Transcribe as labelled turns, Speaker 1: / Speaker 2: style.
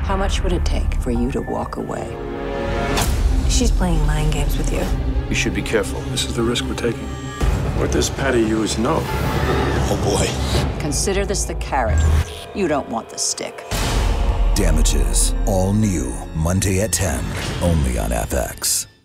Speaker 1: How much would it take for you to walk away?
Speaker 2: She's playing mind games with you.
Speaker 3: You should be careful.
Speaker 4: This is the risk we're taking. What does Patty use know?
Speaker 5: Oh, boy.
Speaker 1: Consider this the carrot. You don't want the stick.
Speaker 6: Damages, all new, Monday at 10, only on FX.